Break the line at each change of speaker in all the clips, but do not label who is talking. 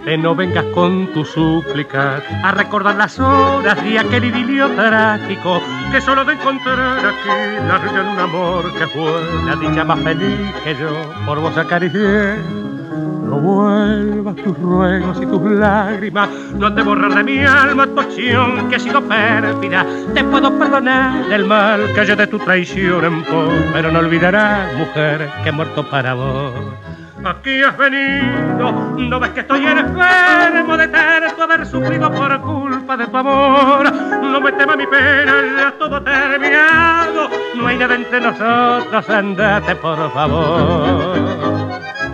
triste, no vengas con tu súplica a recordar las horas de aquel idilio trágico que solo de encontrar aquí larga en un amor que fue la dicha más feliz que yo por vos acaricié. No vuelvas tus ruegos y tus lágrimas, no has de borrar de mi alma tu acción que ha sido pérfida. Te puedo perdonar el mal que haya de tu traición en pos, pero no olvidarás, mujer, que he muerto para vos. Aquí has venido, no ves que estoy enfermo de tanto haber sufrido por culpa de tu amor. No me temas mi pena, ya todo ha terminado, no hay nada entre nosotros, andate por favor.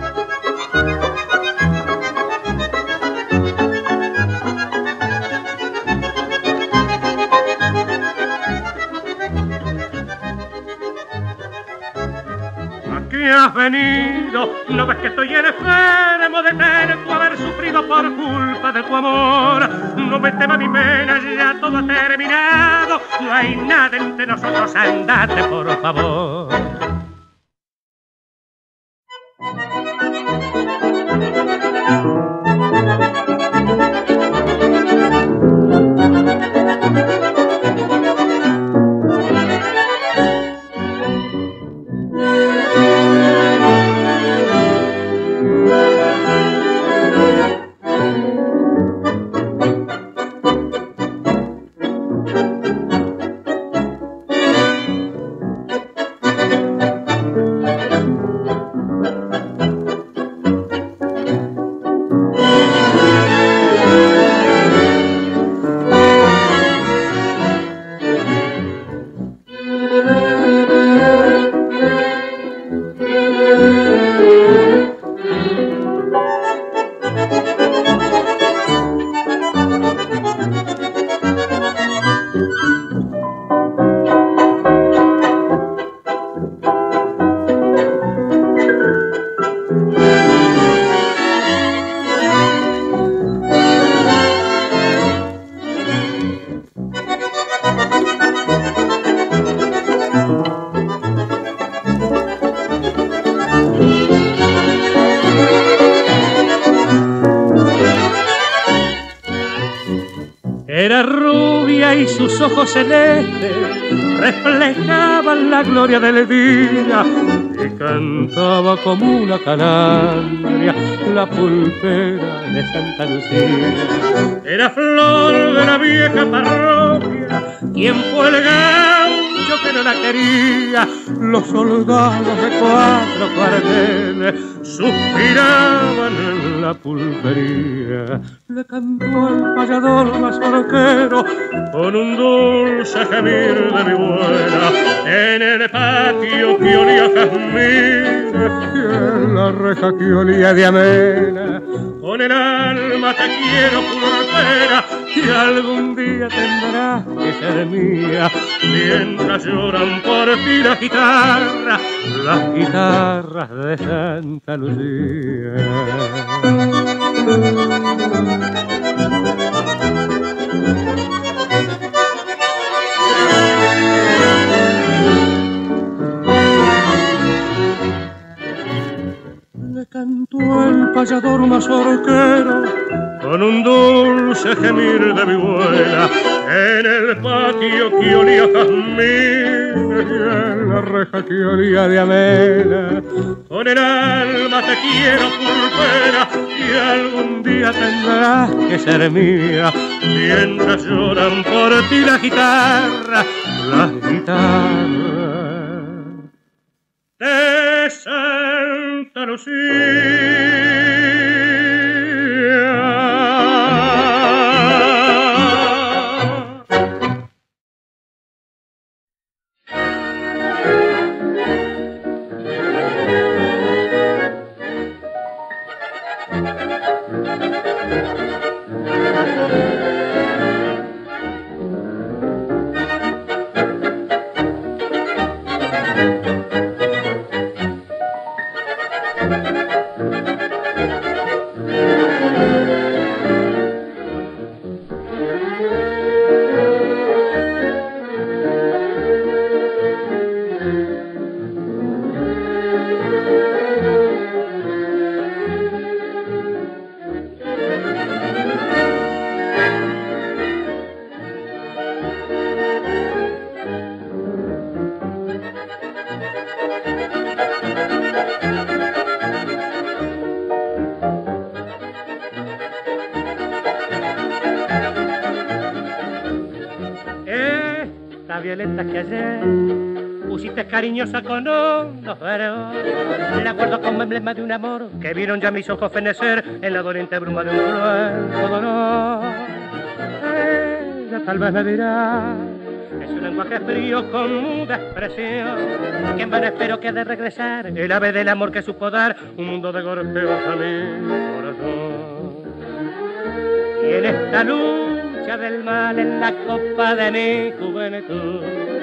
Has venido, no ves que estoy enfermo de tanto haber sufrido por culpa de tu amor. No me temas mi pena, ya todo ha terminado, no hay nada entre nosotros, andate por favor. Era rubia y sus ojos celestes reflejaban la gloria del día y cantaba como una calandria la pulpera de Santa Lucía. Era flor de la vieja parroquia, quien fue el gaucho que no la quería. Los soldados de 4 cuarteles suspiraban en la pulpería. Le cantó el payador mazorquero con un dulce gemir de mi buena en el patio que olía a jazmín y en la reja que olía de amena. Con el alma te quiero, pulpera, y algún día tendrás que ser mía. Mientras lloran por ti las guitarras de Santa Lucía. Le cantó el payador mazorquero con un dulce gemir de vihuela en el patio que olía a jazmín y en la reja que olía de amena. Con el alma te quiero, pulpera, y algún día tendrás que ser mía. Mientras lloran por ti las guitarras de Santa Lucía. las violetas que ayer pusiste cariñosa con hondos varones. La guardo como emblema de un amor que vieron ya mis ojos fenecer en la doliente bruma de un cruel dolor. Ella tal vez me dirá, es un lenguaje frío con muda expresión, que en vano espero que ha de regresar el ave del amor que supo dar un mundo de golpeos a mi corazón. Y en esta lucha del mal en la copa de mi juventud,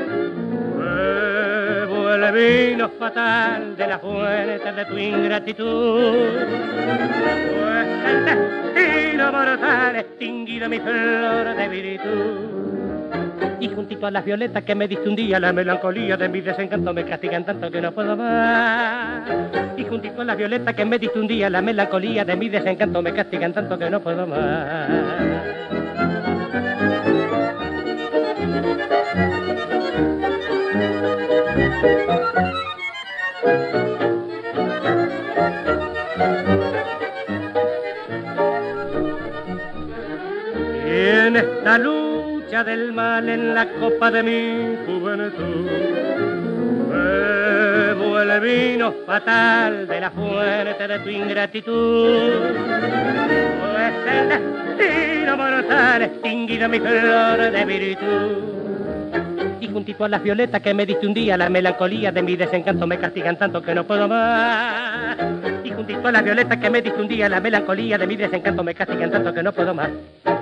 bebo el vino fatal de la fuente de tu ingratitud. Pues el destino mortal extinguido mi flor de virtud. Y juntito a las violetas que me diste un día, la melancolía de mi desencanto me castigan tanto que no puedo más. Y juntito a las violetas que me diste un día, la melancolía de mi desencanto me castigan tanto que no puedo más. Y en esta lucha del mal en la copa de mi juventud, bebo el vino fatal de la fuente de tu ingratitud. Pues el destino mortal extinguido mi flor de virtud. Y juntito a las violetas que me diste un día, la melancolía de mi desencanto me castigan tanto que no puedo más. Y juntito a las violetas que me diste un día, la melancolía de mi desencanto me castigan tanto que no puedo más.